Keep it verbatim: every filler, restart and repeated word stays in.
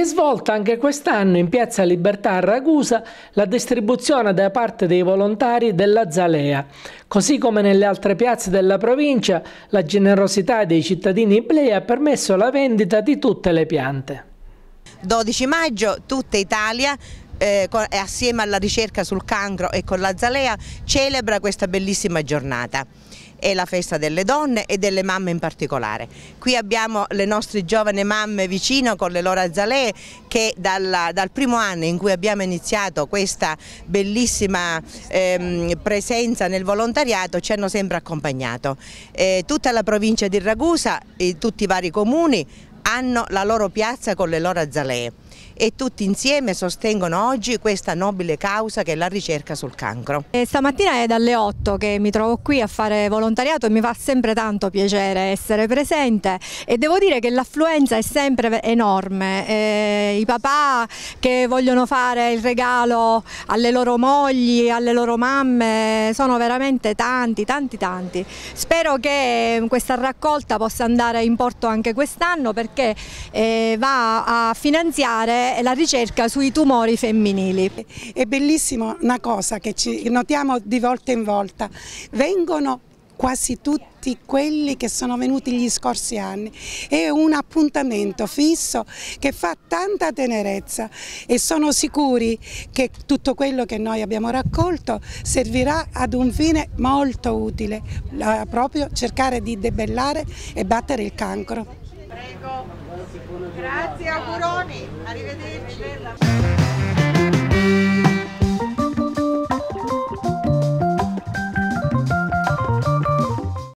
è svolta anche quest'anno in Piazza Libertà a Ragusa la distribuzione da parte dei volontari dell'azalea. Così come nelle altre piazze della provincia, la generosità dei cittadini iblei ha permesso la vendita di tutte le piante. dodici maggio, tutta Italia, eh, assieme alla ricerca sul cancro e con l'azalea, celebra questa bellissima giornata. È la festa delle donne e delle mamme in particolare. Qui abbiamo le nostre giovani mamme vicino con le loro azalee che dalla, dal primo anno in cui abbiamo iniziato questa bellissima ehm, presenza nel volontariato ci hanno sempre accompagnato. Eh, tutta la provincia di Ragusa e tutti i vari comuni hanno la loro piazza con le loro azalee e tutti insieme sostengono oggi questa nobile causa che è la ricerca sul cancro. E stamattina è dalle otto che mi trovo qui a fare volontariato e mi fa sempre tanto piacere essere presente e devo dire che l'affluenza è sempre enorme. Eh, i papà che vogliono fare il regalo alle loro mogli, alle loro mamme, sono veramente tanti, tanti, tanti. Spero che questa raccolta possa andare in porto anche quest'anno perché eh, va a finanziare la ricerca sui tumori femminili. È bellissimo una cosa che ci notiamo di volta in volta, vengono quasi tutti quelli che sono venuti gli scorsi anni, è un appuntamento fisso che fa tanta tenerezza e sono sicuri che tutto quello che noi abbiamo raccolto servirà ad un fine molto utile, proprio cercare di debellare e battere il cancro. Prego. Grazie, auguroni, arrivederci.